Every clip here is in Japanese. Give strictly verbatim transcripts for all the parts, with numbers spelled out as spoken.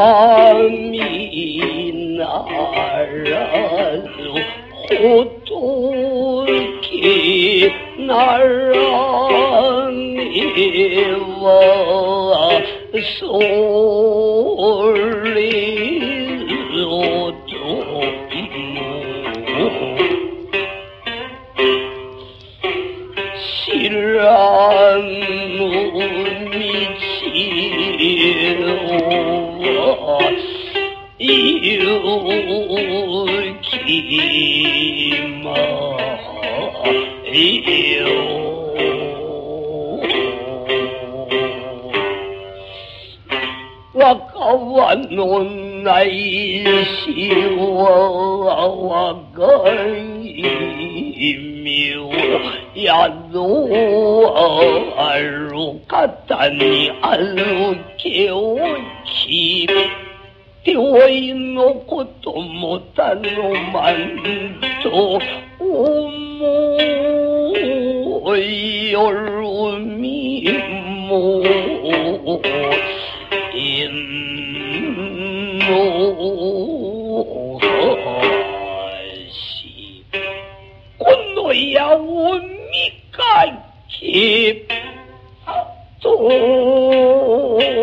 감히 나라로 호독히 나라니와 솔리로도 실랑문이 지와 이웃기마요 와까와노 나이 시와 와가이미오 야노 알루카타니 알루케오키 띄워놓고 또 못한 놈만도 오모열미모 인노시 꽃노야 오미까 깁도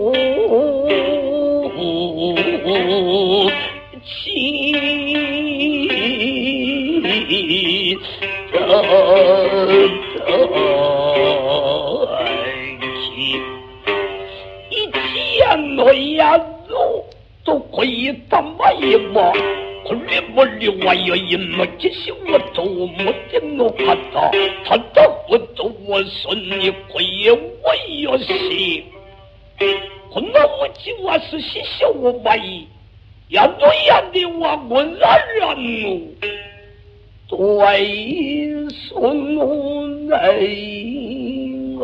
너야도 또 거의 담바이마 멀리 멀리 와요 인먹기 쉬워도 못된 것 같아 다다부터 원선이 거의 와요시 건너무지 와서 시셔오바이 야도야디와 원살란누 또아이 손노나이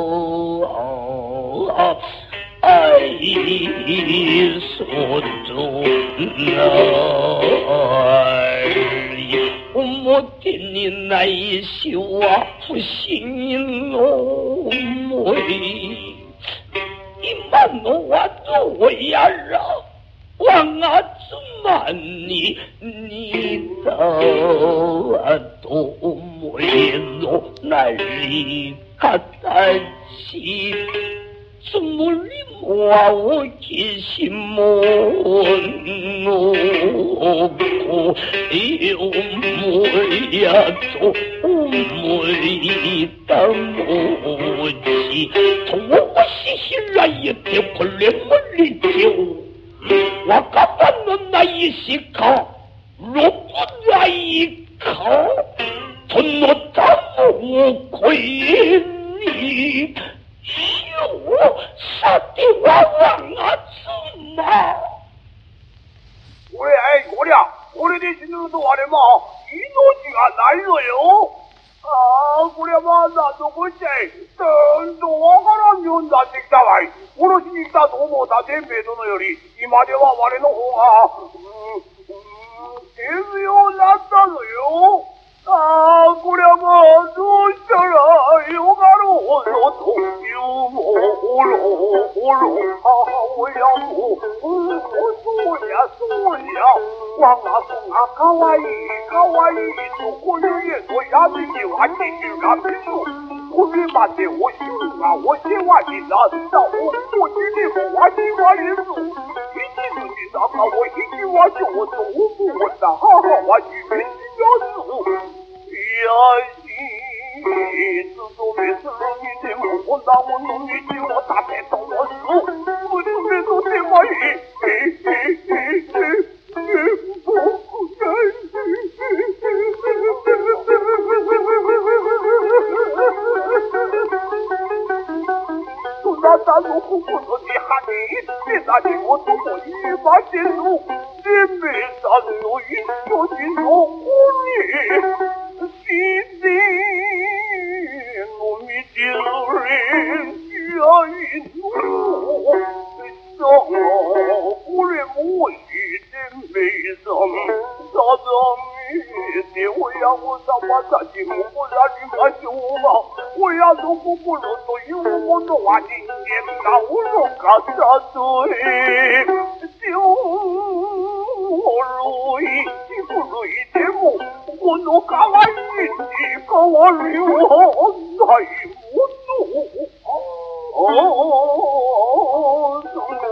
아이 소도 나이 못되니 나이 시와 부신이 노모이 이만 놓아도 야라 왕아주만이 니다도 모이노 난리 같다지 스물리 모아오 기시모노고 이오모야도 오모이다 모지 도시실라이때 벌레 멀리지오 와까봤는 나이시카 로꾸나이카 돈노타모 고인이 시오 사티와 왕아츠마 왜 아이 고랴 오래되시는 동안에 뭐 이노지가 날려요? 아 고랴마 나도 그제 던도와가라면 나 직다와이 오로시니까 도모다 덴베도노 요리 이마데와 와레노 호가 대수요 났다노요 아 고랴마 두셔라 요가로 로도 유모로 오로 하오야모 소야 소야 왕아송아 가와이 가와이 노코유에 노야미기 와치기가 필수 고비마테 오시우가 오시와지 나스다 오모지리고 와지와리수 이지수지 나가 오히지와지 오도 오모원다 하하 와지 벤지야수 야시 스도메 스르기데 못본다고 놈이 지워 다 뱉어버수 무슨에도 대마이 나다놓고 보더니 하니 세상에 어떤 거이 맛있노 내매산노 있어지노 오니 시디 놈이 지르린 야이노 썩어 오래 모이된 매섬 사담이 で親御様たちもござりましょうが、親の心というものは人間が愚かさとえ。古い古いでもこのかわいいに変わりはないもの。ああ、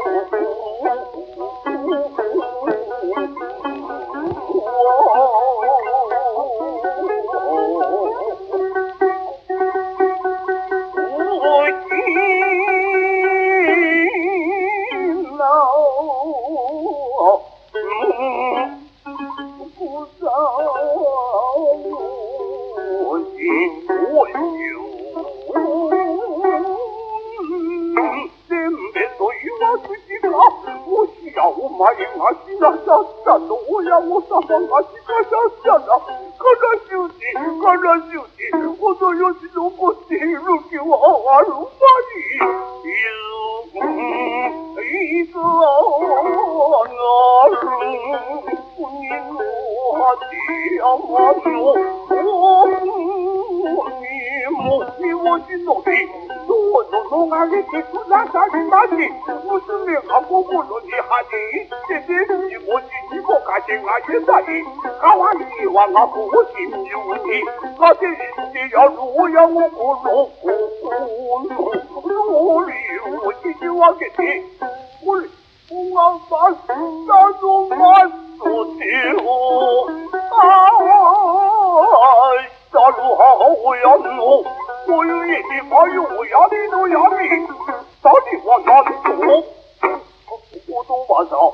お前が死なさったと親御様がしかさったら、悲しゅうて悲しゅうてこの世に残っている気はあるまい。いつあなる国の果て山の王にも身を忍びどうぞ逃れてくださりまし。娘が心に恥じってで自も父も風が出たり、かわいい我が子を心中に風してやる親心の通りを引き分けて、これおがましたのまっと手をああしたる母親のおゆえに迷う闇の闇、二人はなんとおどばさ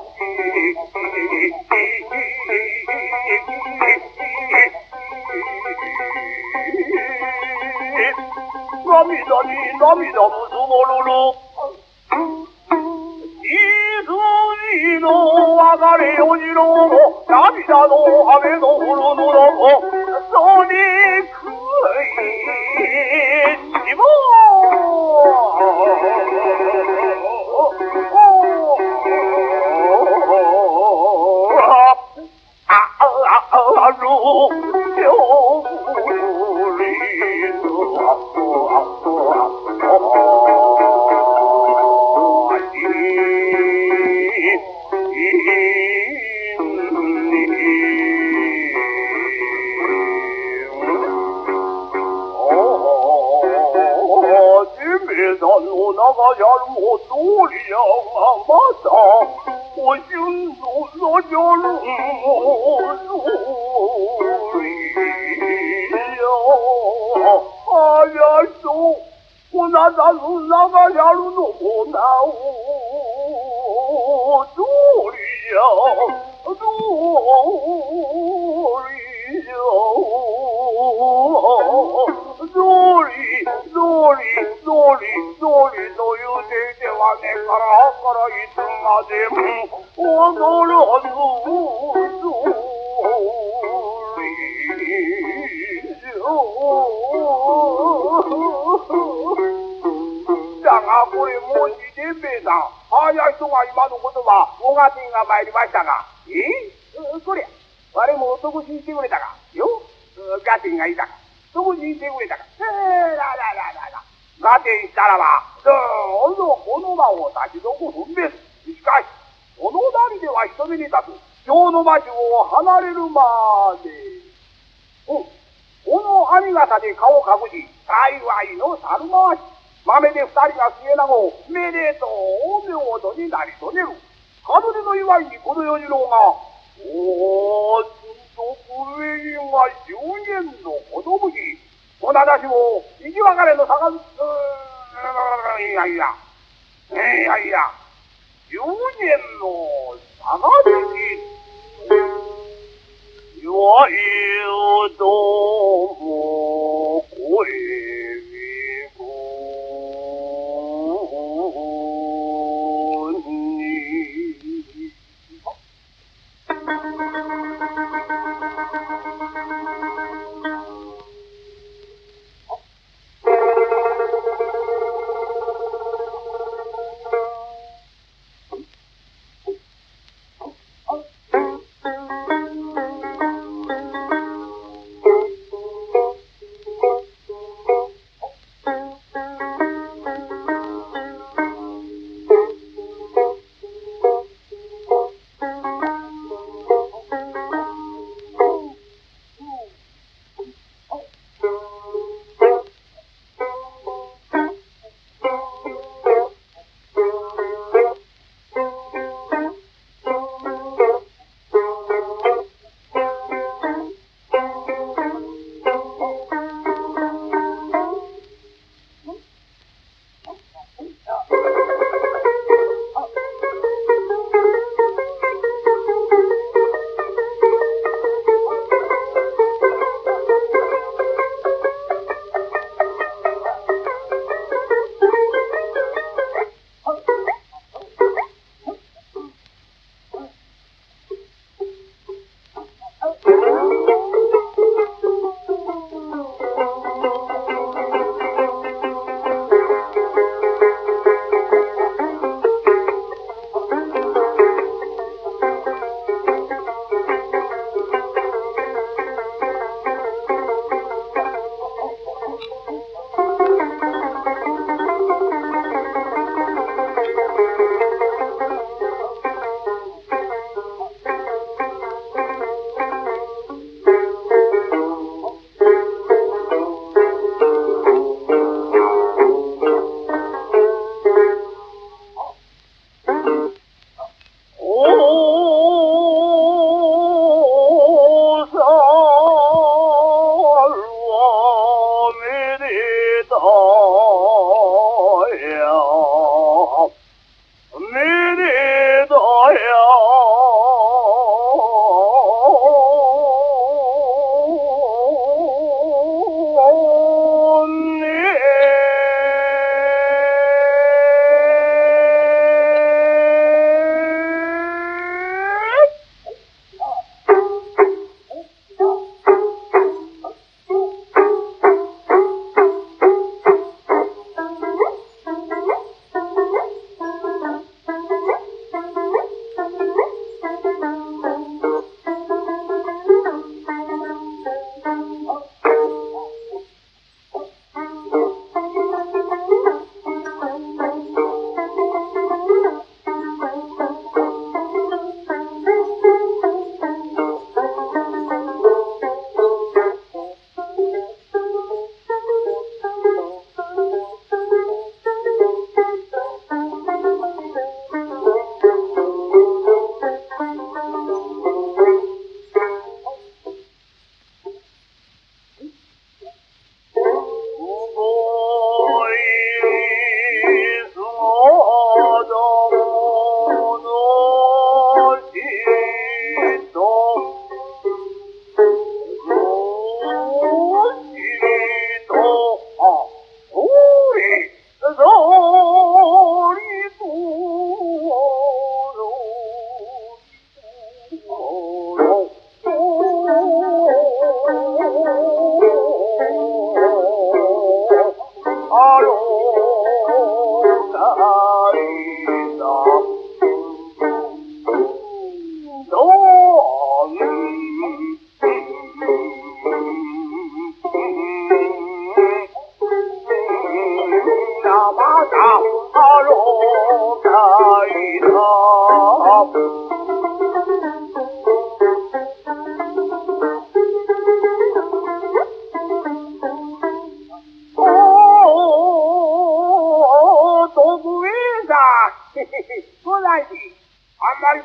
涙に涙もそぼるいずの別れよじろう涙の雨の降るのもそれくいしもあるよりの長やるも通りやがまたお春ののじゃるも通りやあやとこなたの長やるのもなお通りや通りや通り通り通り通りと言うていてはねからからいつまでも踊らず通りだがこれもし伝兵衛さんあや人が今の言葉おがてんが参りましたがえこりゃ我もお得ししてくれたかよガテンがいたか得ししてくれたかえーらららららガテンしたらばどうぞこの場を立ちどこ踏んべる。しかしこのなりでは人目に立つ京の町を離れるまでうんこの網笠で顔を隠し幸いの猿回し豆で二人が末永をめでとう大名とになりとねる門出の祝いにこの与次郎がおーつと上にが十年の子供にこなだしも生き別れの坂ずいやいやいやいや十年の坂月よいとも声見こに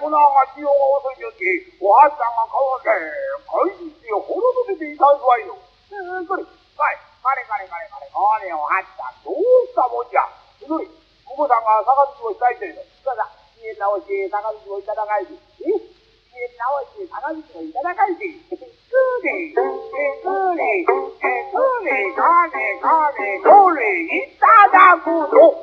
このが潮が遅いよっておはっさんが川で海にして滅ぼせていたんすわいの。えー、それはいかれかれかれかれかれおはっさんどうしたもんじゃ。それお坊さんが杯をしたいというの。さあさあ知恵直して杯をいただかいで。え知恵直して杯をいただかいで。くれえくれえくれかれかれこれいただくと。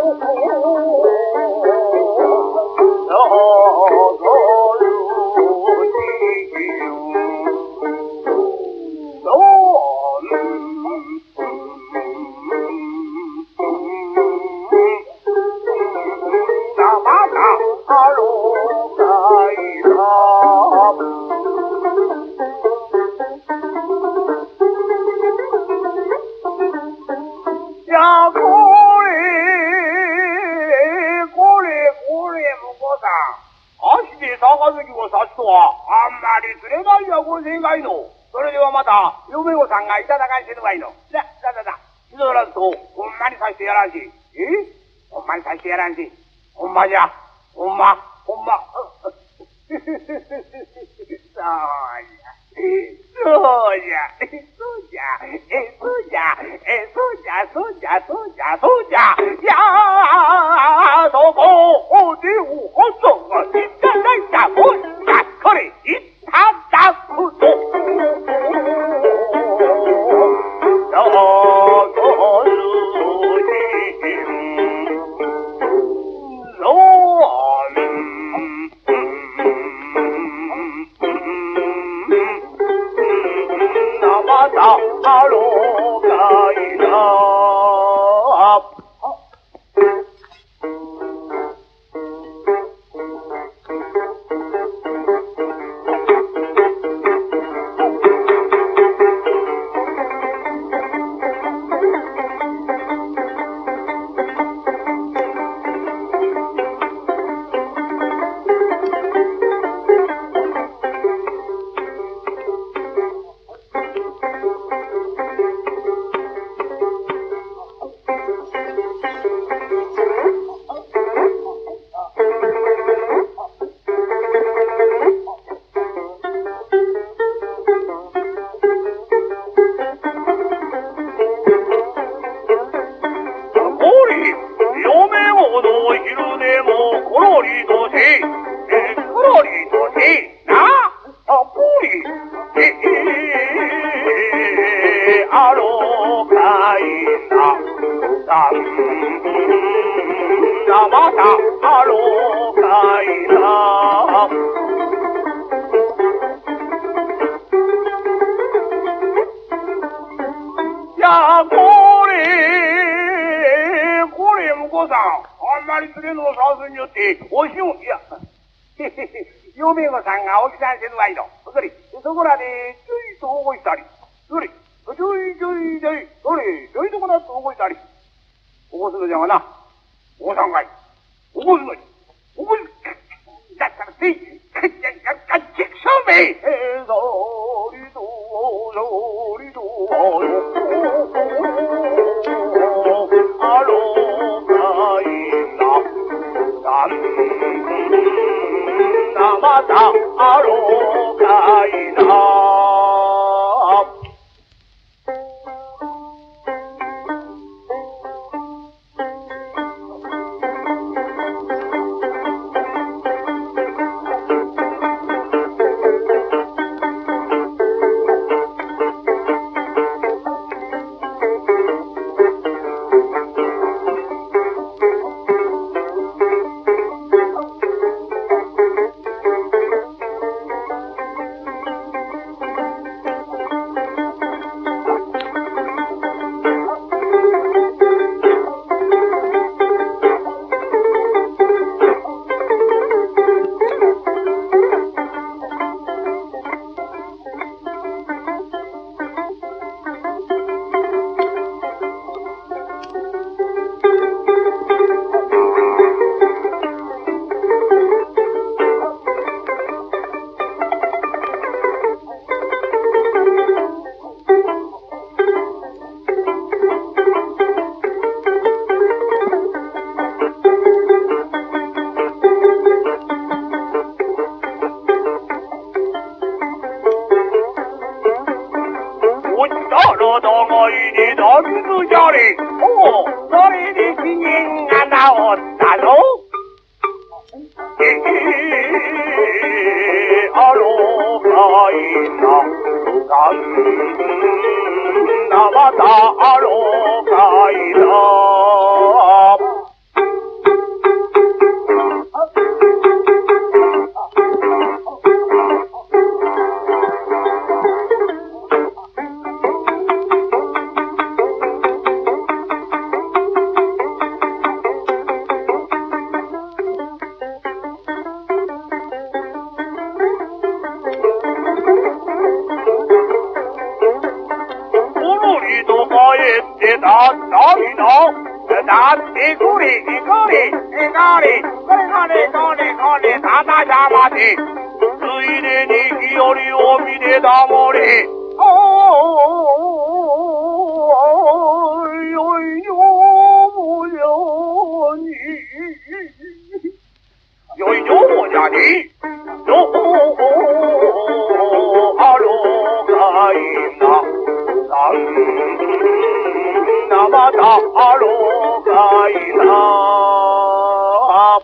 それではまた嫁子さんがいただかんせぬわいの。ささささ気取らずとほんまにさしてやらんし。えほんまにさしてやらんし。ほんまじゃほんまほんまそうじゃそうじゃそうじゃえそうじゃえそうじゃそうじゃそうじゃそうじゃいやそこでおはさんがいただいたもんじゃこれいただくと。嫁子さんがおじさんせぬわいの。それそこらでちょいと動いたり。それちょいちょいちょいそれちょいとこなって動いたり。起こすのじゃがな。おさんがい。起こすのに。起こす。だったらせい。かっちゃんかっかっちくしょうめ。えー、そりどそりどあろうかいな。さんまたあろうかいな。 お互いに抱きつじゃれ。おう、それで機嫌が直ったぞ。ええあろうかいな、かんなまたあろうかいな。だったりの、だってこれ、これ、これ、これ、これ、これ、これ、ただじゃまで、ついでに日和を見てだもれ、おー、よいよもよに、よいよもじゃに、どうあろうかいな、さんなまたあろうかいな。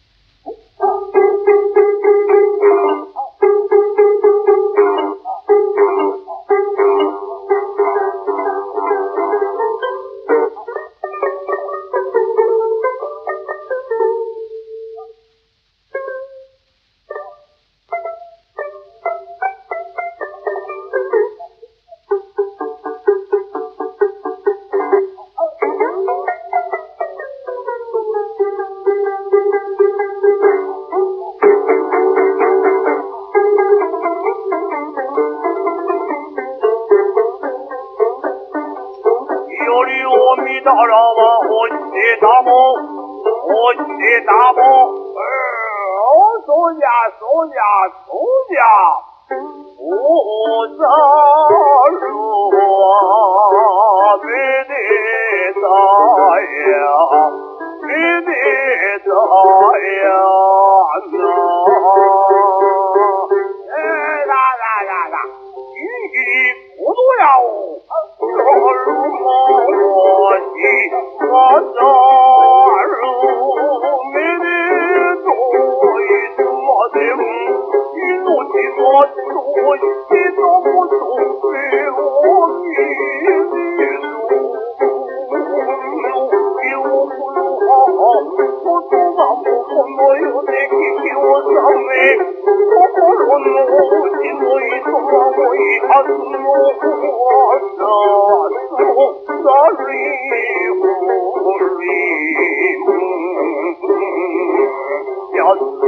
だらは落ちてたも、落ちてたも、うー、そうじゃ、そうじゃ、そうじゃ。おざるはめでたや、めでたやな。えー、だだだだ、ギリギリこのやを、なるまし、わざるめでといつまでも、命がとしてたもとせを見るぞ。記憶の母、言葉もこの世で聞き納め、心の内の営もいはずのわざとざりほりやつ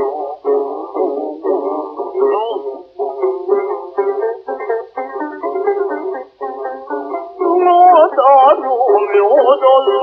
まだのみょだ